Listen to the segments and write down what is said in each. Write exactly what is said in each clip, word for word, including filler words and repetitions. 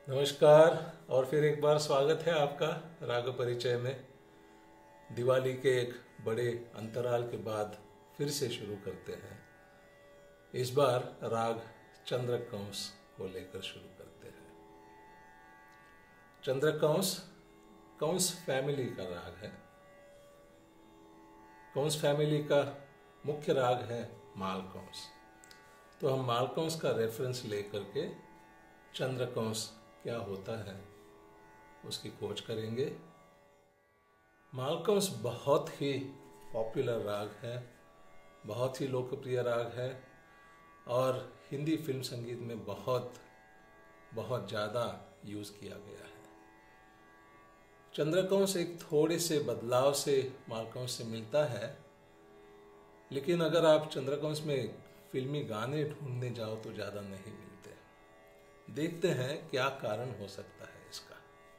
नमस्कार। और फिर एक बार स्वागत है आपका राग परिचय में। दिवाली के एक बड़े अंतराल के बाद फिर से शुरू करते हैं। इस बार राग चंद्रकंस को लेकर शुरू करते हैं। चंद्रकंस कंस फैमिली का राग है। कंस फैमिली का मुख्य राग है मालकंस। तो हम मालकंस का रेफरेंस लेकर के चंद्रकंस क्या होता है उसकी खोज करेंगे। मालकंस बहुत ही पॉपुलर राग है, बहुत ही लोकप्रिय राग है और हिंदी फिल्म संगीत में बहुत बहुत ज़्यादा यूज़ किया गया है। चंद्रकंस एक थोड़े से बदलाव से मालकंस से मिलता है, लेकिन अगर आप चंद्रकंस में फिल्मी गाने ढूंढने जाओ तो ज़्यादा नहीं मिलते। देखते हैं क्या कारण हो सकता है इसका।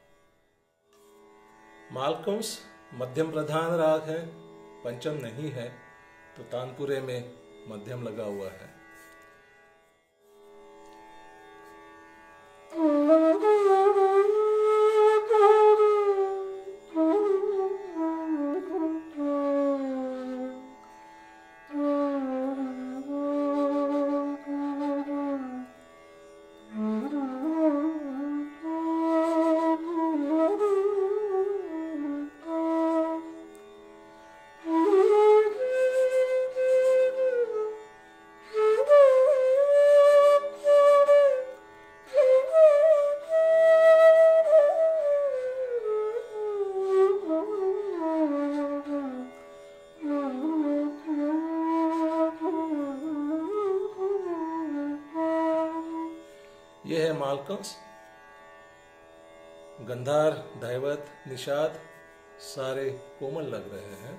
मालकंस मध्यम प्रधान राग है, पंचम नहीं है, तो तानपुरे में मध्यम लगा हुआ है। यह है मालकंस। गंधार, दैवत, निषाद सारे कोमल लग रहे हैं।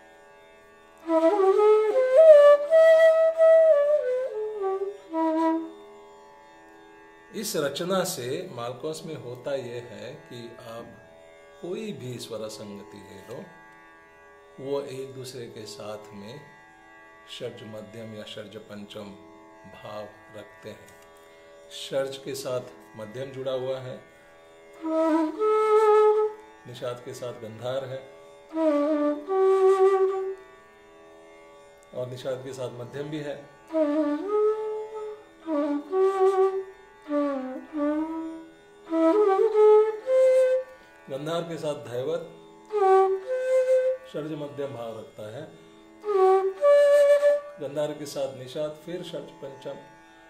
इस रचना से मालकंस में होता यह है कि आप कोई भी स्वर संगति ले लो, वो एक दूसरे के साथ में षड्ज मध्यम या षड्ज पंचम भाव रखते हैं। षड्ज के साथ मध्यम जुड़ा हुआ है, निषाद के साथ गंधार है और निषाद के साथ मध्यम भी है। गंधार के साथ दैवत षड्ज मध्यम भाव रखता है। गंधार के साथ निषाद फिर षड्ज पंचम।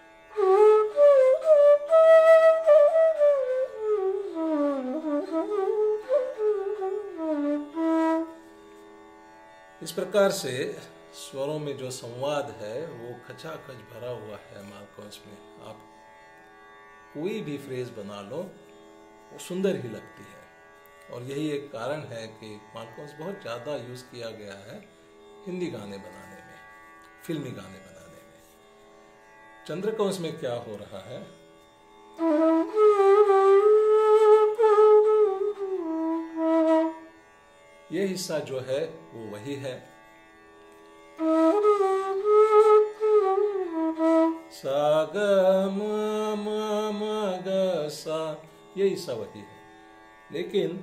इस प्रकार से स्वरों में जो संवाद है वो खचाखच भरा हुआ है मालकंस में। आप कोई भी फ्रेज बना लो वो सुंदर ही लगती है और यही एक कारण है कि मालकंस बहुत ज़्यादा यूज़ किया गया है हिंदी गाने बनाने में, फिल्मी गाने बनाने में। चंद्रकंस में क्या हो रहा है, ये हिस्सा जो है वो वही है। सा ग म म म ग सा, ये हिस्सा वही है, लेकिन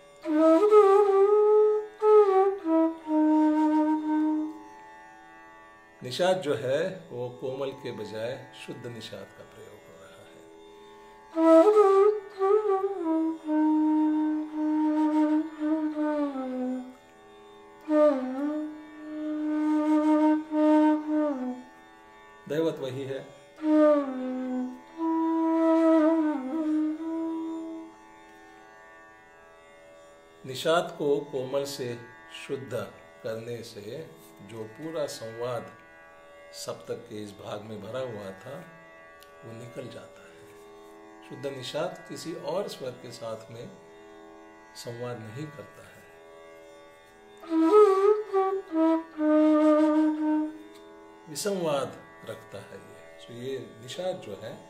निषाद जो है वो कोमल के बजाय शुद्ध निषाद का प्रयोग हो रहा है। दैवत वही है। निषाद को कोमल से शुद्ध करने से जो पूरा संवाद सप्तक के इस भाग में भरा हुआ था वो निकल जाता है। शुद्ध निषाद किसी और स्वर के साथ में संवाद नहीं करता है। विसंवाद रखता है ये। तो ये निषाद जो है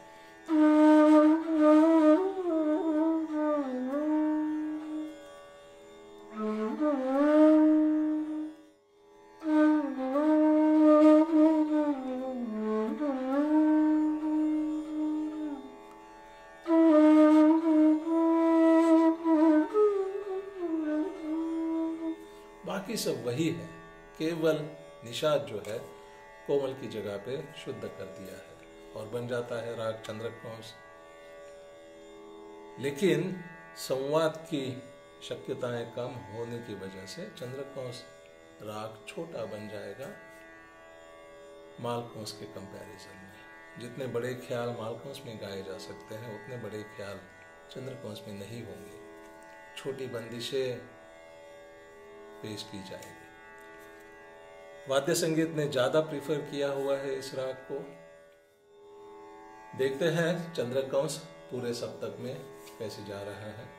बाकी सब वही है, केवल निषाद जो है कोमल की जगह पे शुद्ध कर दिया है और बन जाता है राग चंद्रकौंस। लेकिन संवाद की शक्यताएं कम होने की वजह से चंद्रकौंस राग छोटा बन जाएगा मालकौंस के कंपैरिजन में। जितने बड़े ख्याल मालकौंस में गाए जा सकते हैं उतने बड़े ख्याल चंद्रकौंस में नहीं होंगे, छोटी बंदिशें पेश की जाएगी। वाद्य संगीत ने ज्यादा प्रीफर किया हुआ है इस राग को। देखते हैं चंद्रकौंस पूरे सप्तक में कैसे जा रहा है।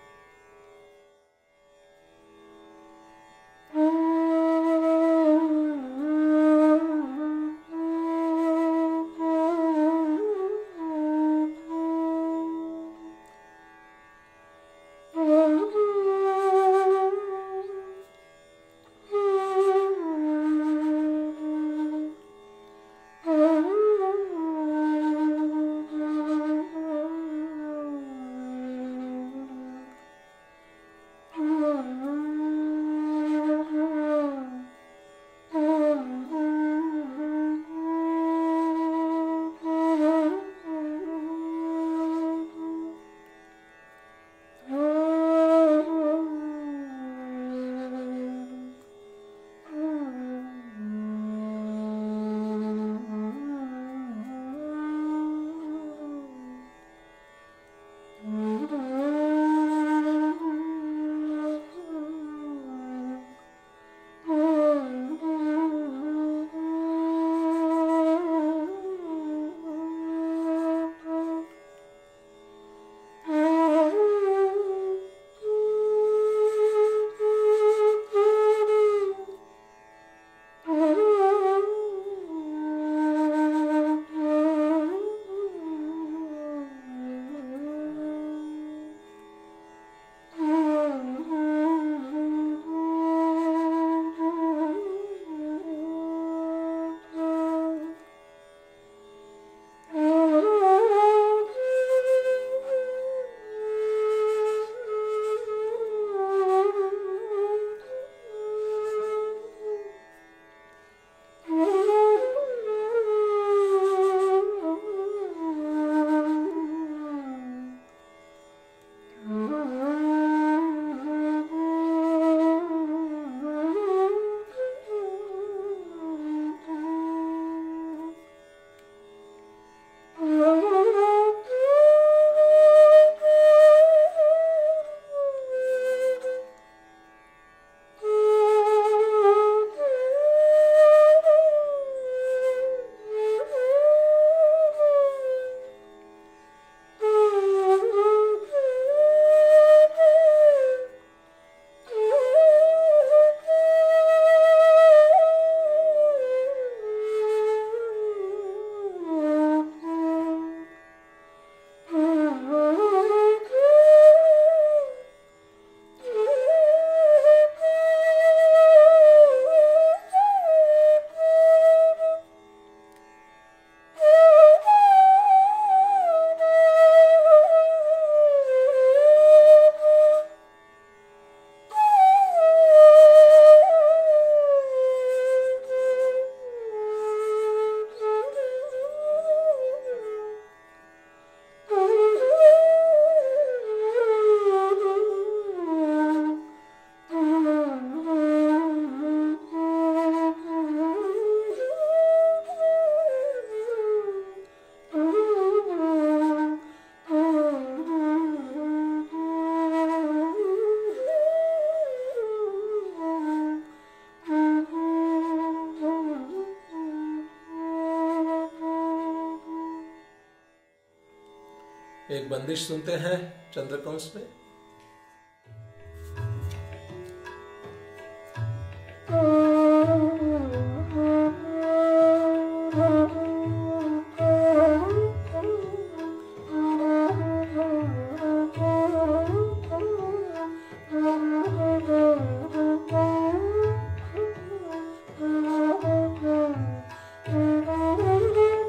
एक बंदिश सुनते हैं चंद्रकौंस में।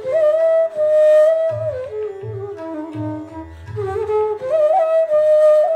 Thank you.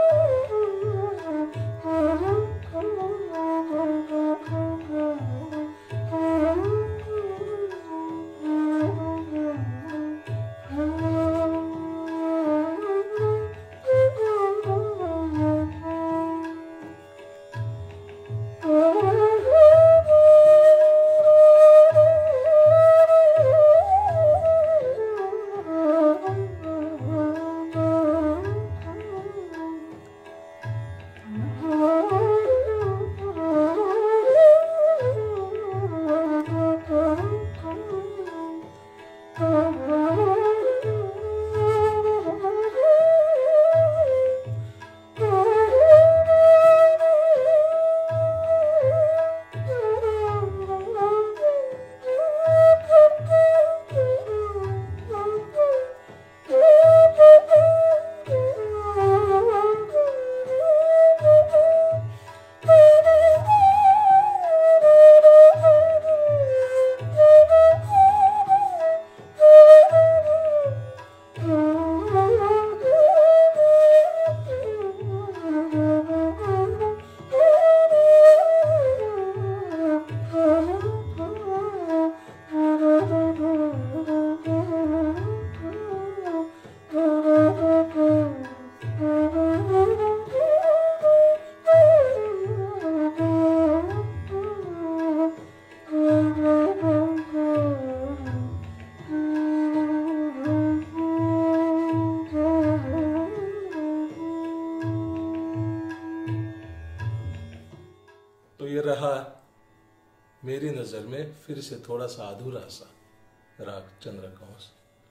गजल में फिर से थोड़ा सा अधूरा सा राग चंद्रकांस।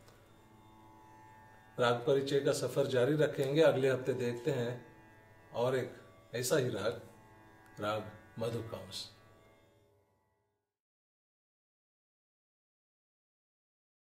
राग परिचय का सफर जारी रखेंगे। अगले हफ्ते देखते हैं और एक ऐसा ही राग, राग मधुकांस।